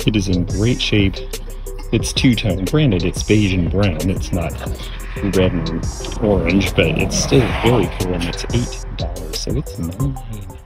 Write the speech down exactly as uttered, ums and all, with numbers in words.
kit is in great shape. It's two-tone. Granted, it's beige and brown. It's not red and orange, but it's still very cool, and it's eight dollars, so it's nine